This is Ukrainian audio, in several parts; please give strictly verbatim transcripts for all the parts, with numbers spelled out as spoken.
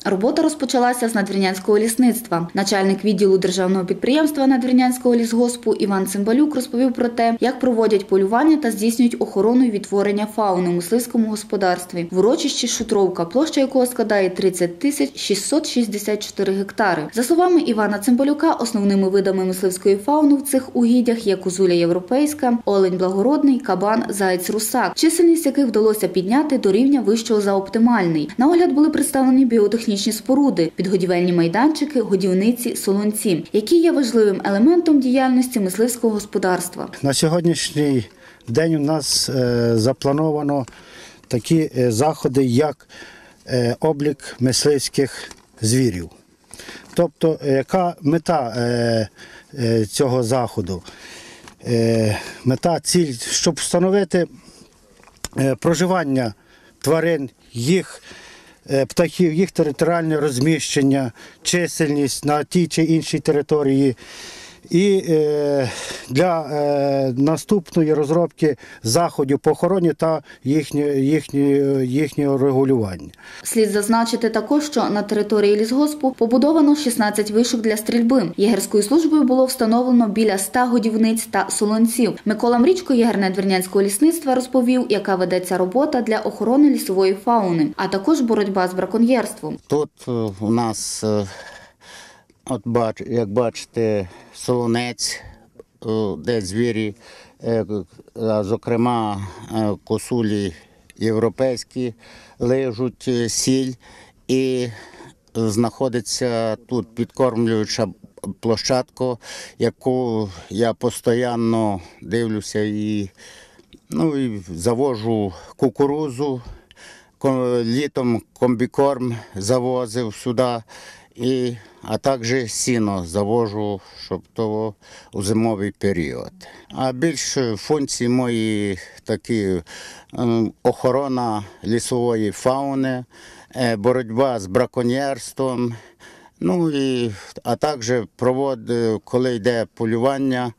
Робота розпочалася з надвірнянського лісництва. Начальник відділу державного підприємства надвірнянського лісгоспу Іван Цимбалюк розповів про те, як проводять полювання та здійснюють охорону і відтворення фауни у мисливському господарстві. В урочищі Шутровка, площа якого складає тридцять тисяч шістсот шістдесят чотири гектари. За словами Івана Цимбалюка, основними видами мисливської фауни в цих угіддях є козуля європейська, олень благородний, кабан, заєць русак, чисельність яких вдалося підняти до рівня вищого за оптимальний. На огляд були представлені біотехнічні споруди, підгодівельні майданчики, годівниці, солонці, які є важливим елементом діяльності мисливського господарства. На сьогоднішній день у нас е, заплановано такі е, заходи, як е, облік мисливських звірів. Тобто, яка мета е, е, цього заходу? Е, мета, ціль, щоб встановити е, проживання тварин, їх е, птахів, їх територіальне розміщення, чисельність на тій чи іншій території. І е, для е, наступної розробки заходів по охороні та їхнє, їхнє, їхнього регулювання. Слід зазначити також, що на території лісгоспу побудовано шістнадцять вишок для стрільби. Єгерською службою було встановлено біля ста годівниць та солонців. Микола Мрічко, єгер надвірнянського лісництва, розповів, яка ведеться робота для охорони лісової фауни, а також боротьба з браконьєрством. Тут у нас... От, як бачите, солонець, де звірі, зокрема косулі європейські, лежуть, сіль, і знаходиться тут підкормлююча площадка, яку я постійно дивлюся і, ну, і завожу кукурудзу, літом комбікорм завозив сюди. І, а також сіно завожу, щоб то у зимовий період. А більше функції мої такі: охорона лісової фауни, боротьба з браконьєрством, ну і, а також провод, коли йде полювання,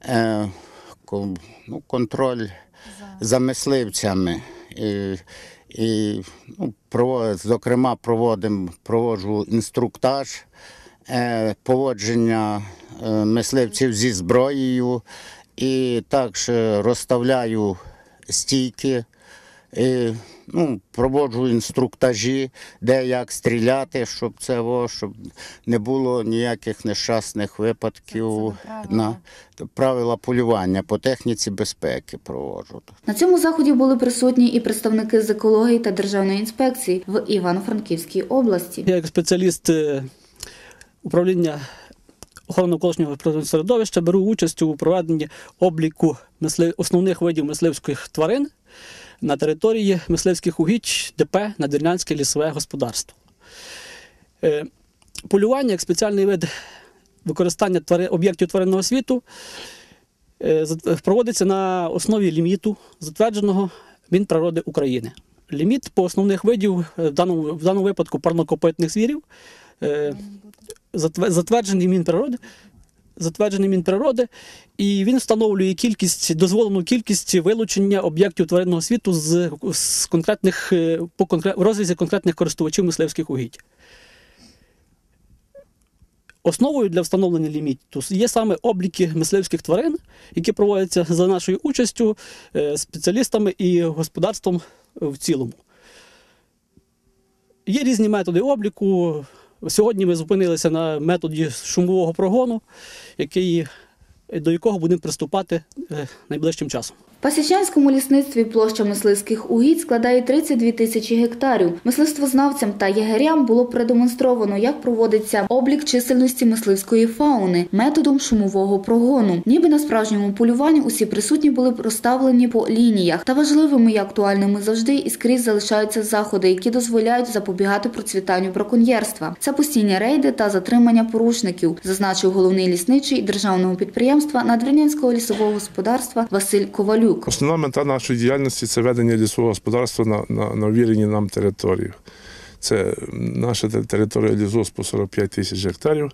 ну, контроль за мисливцями. І, І, ну, провод, зокрема, проводим, проводжу інструктаж, е, поводження е, мисливців зі зброєю, і також розставляю стійки, і, ну, проводжу інструктажі, де як стріляти, щоб це, о, щоб не було ніяких нещасних випадків. На правила полювання по техніці безпеки проводжу. На цьому заході були присутні і представники з екології та державної інспекції в Івано-Франківській області. Я як спеціаліст управління охорони навколишнього природного середовища беру участь у проведенні обліку мислив... основних видів мисливських тварин на території мисливських угідь ДП «Надвірнянське лісове господарство». Полювання як спеціальний вид використання твари... об'єктів тваринного світу проводиться на основі ліміту, затвердженого Мінприроди України. Ліміт по основних видів, в даному, в даному випадку парнокопитних звірів, затверджений Мінприроди, затверджений Мінприроди, і він встановлює кількість, дозволену кількість вилучення об'єктів тваринного світу з, з конкретних, по конкрет, в розрізі конкретних користувачів мисливських угідь. Основою для встановлення ліміту є саме обліки мисливських тварин, які проводяться за нашою участю спеціалістами і господарством в цілому. Є різні методи обліку. Сьогодні ми зупинилися на методі шумового прогону, який, до якого будемо приступати найближчим часом. В Пасічанському лісництві площа мисливських угідь складає тридцять дві тисячі гектарів. Мисливствознавцям та єгерям було продемонстровано, як проводиться облік чисельності мисливської фауни методом шумового прогону. Ніби на справжньому полюванні усі присутні були розставлені по лініях. Та важливими і актуальними завжди і скрізь залишаються заходи, які дозволяють запобігати процвітанню браконьєрства. Це постійні рейди та затримання порушників, зазначив головний лісничий державного підприємства Надвірнянського лісового господарства Василь Ковалюк. Основна мета нашої діяльності – це ведення лісового господарства на, на, на ввіреній нам території. Це наша територія лісгоспу сорок п'ять тисяч гектарів.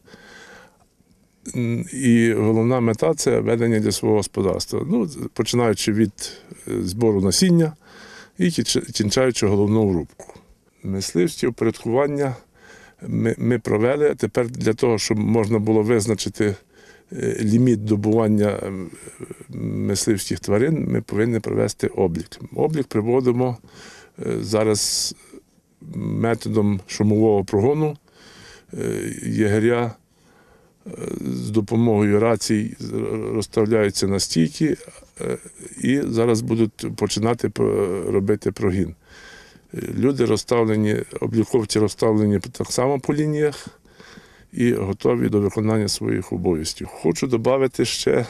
І головна мета – це ведення лісового господарства. Ну, починаючи від збору насіння і кінчаючи головну рубку. Мисливське упорядкування ми, ми провели. Тепер для того, щоб можна було визначити ліміт добування мисливських тварин, ми повинні провести облік. Облік проводимо зараз методом шумового прогону. Єгеря з допомогою рацій розставляються на стійки і зараз будуть починати робити прогін. Люди розставлені, обліковці розставлені так само по лініях і готові до виконання своїх обов'язків. Хочу додати ще,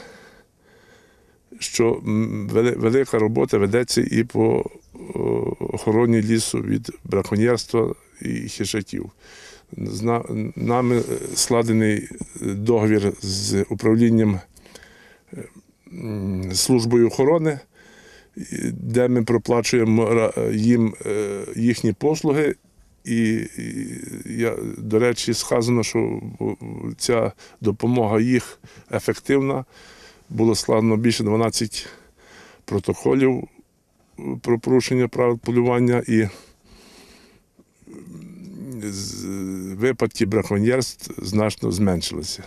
що велика робота ведеться і по охороні лісу від браконьєрства і хижаків. Нами складений договір з управлінням службою охорони, де ми проплачуємо їм їхні послуги. І, я, до речі, сказано, що ця допомога їх ефективна. Було складено більше дванадцяти протоколів про порушення правил полювання і випадки браконьєрств значно зменшилися.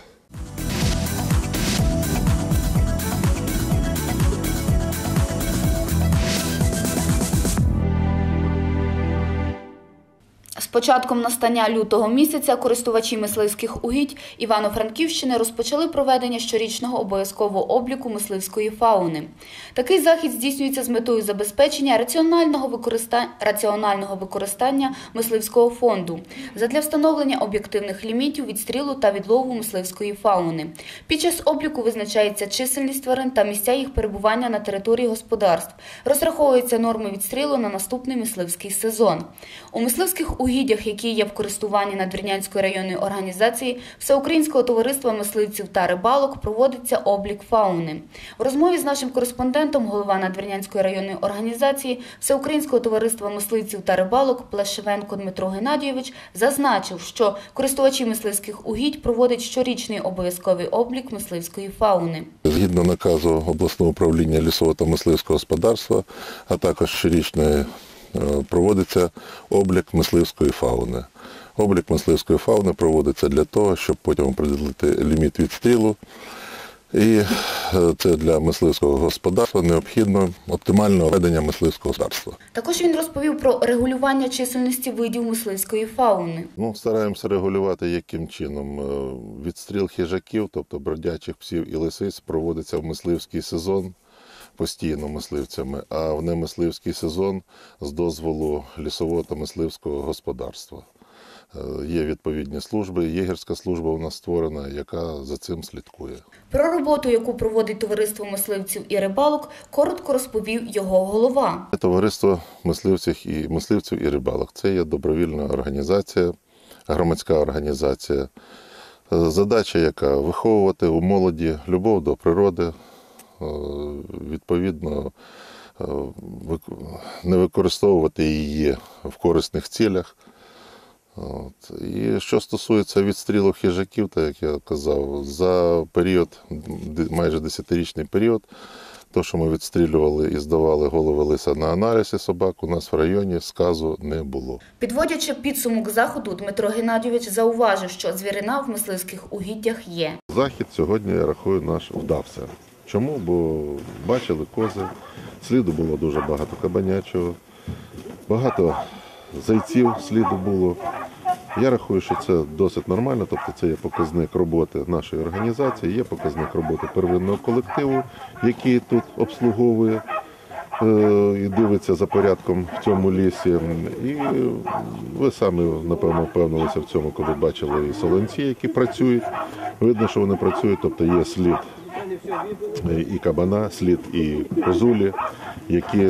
З початком настання лютого місяця користувачі мисливських угідь Івано-Франківщини розпочали проведення щорічного обов'язкового обліку мисливської фауни. Такий захід здійснюється з метою забезпечення раціонального використання, раціонального використання мисливського фонду задля встановлення об'єктивних лімітів відстрілу та відлову мисливської фауни. Під час обліку визначається чисельність тварин та місця їх перебування на території господарств. Розраховуються норми відстрілу на наступний мисливський сезон. У мисливських угіддях, які є в користуванні Надвірнянської районної організації Всеукраїнського товариства мисливців та рибалок, проводиться облік фауни. У розмові з нашим кореспондентом голова Надвірнянської районної організації Всеукраїнського товариства мисливців та рибалок Плешивенко Дмитро Геннадійович зазначив, що користувачі мисливських угідь проводять щорічний обов'язковий облік мисливської фауни. Згідно наказу обласного управління лісового та мисливського господарства, а також щорічної проводиться облік мисливської фауни. Облік мисливської фауни проводиться для того, щоб потім определити ліміт відстрілу. І це для мисливського господарства необхідно оптимальне ведення мисливського господарства. Також він розповів про регулювання чисельності видів мисливської фауни. Ну, стараємося регулювати яким чином. Відстріл хижаків, тобто бродячих псів і лисиць, проводиться в мисливський сезон постійно мисливцями, а в немисливський сезон з дозволу лісового та мисливського господарства. Є відповідні служби, єгерська служба у нас створена, яка за цим слідкує. Про роботу, яку проводить товариство мисливців і рибалок, коротко розповів його голова. Товариство мисливців і, мисливців і рибалок – це є добровільна організація, громадська організація. Задача яка – виховувати у молоді любов до природи, відповідно, не використовувати її в корисних цілях. От. І що стосується відстрілу хижаків, так як я казав, за період, майже десятирічний період, то, що ми відстрілювали і здавали голови лиса на аналіз собак, у нас в районі сказу не було. Підводячи підсумок заходу, Дмитро Геннадійович зауважив, що звірина в мисливських угіддях є. Захід сьогодні, я рахую, наш вдався. Чому? Бо бачили кози, сліду було дуже багато кабанячого, багато зайців сліду було. Я рахую, що це досить нормально, тобто це є показник роботи нашої організації, є показник роботи первинного колективу, який тут обслуговує і дивиться за порядком в цьому лісі. І ви самі, напевно, впевнилися в цьому, коли бачили і солонці, які працюють. Видно, що вони працюють, тобто є слід і кабана, слід і козулі, які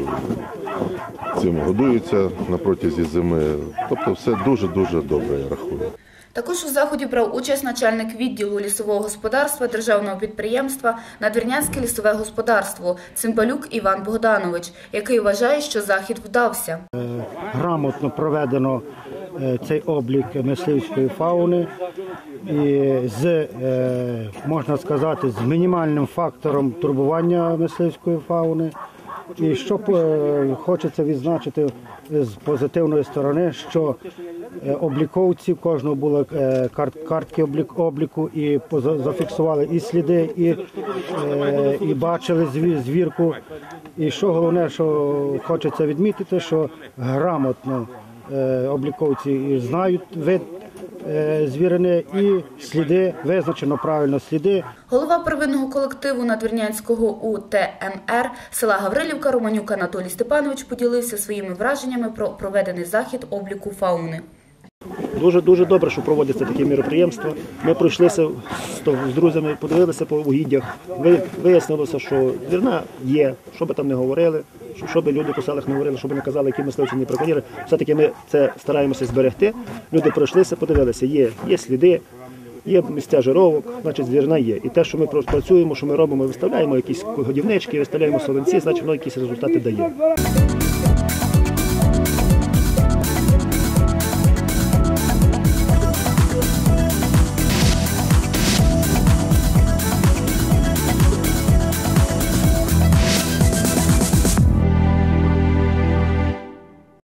цим годуються на протязі зими. Тобто все дуже-дуже добре, я рахую. Також у заході брав участь начальник відділу лісового господарства державного підприємства «Надвірнянське лісове господарство» Цимбалюк Іван Богданович, який вважає, що захід вдався. Грамотно проведено цей облік мисливської фауни і з, можна сказати, з мінімальним фактором турбування мисливської фауни. І що е, хочеться відзначити з позитивної сторони, що е, обліковці, кожного були е, карт, картки облік, обліку і поза, зафіксували і сліди, і, е, і бачили звір, звірку. І що головне, що хочеться відмітити, що грамотно е, обліковці і знають вид е, звірини і сліди, визначено правильно сліди. Голова первинного колективу Надвірнянського У Те Ем Ер села Гаврилівка Романюк Анатолій Степанович поділився своїми враженнями про проведений захід обліку фауни. Дуже-дуже добре, що проводяться такі міроприємства. Ми пройшлися з друзями, подивилися по угіддях. Вияснилося, що звірина є, що би там не говорили, що би люди по селах не говорили, що би не казали, які мисливці не браконьєри. Все-таки ми це стараємося зберегти. Люди пройшлися, подивилися, є, є сліди, є місця жировок, значить звірина є. І те, що ми працюємо, що ми робимо, виставляємо якісь годівнички, виставляємо солонці, значить воно якісь результати дає.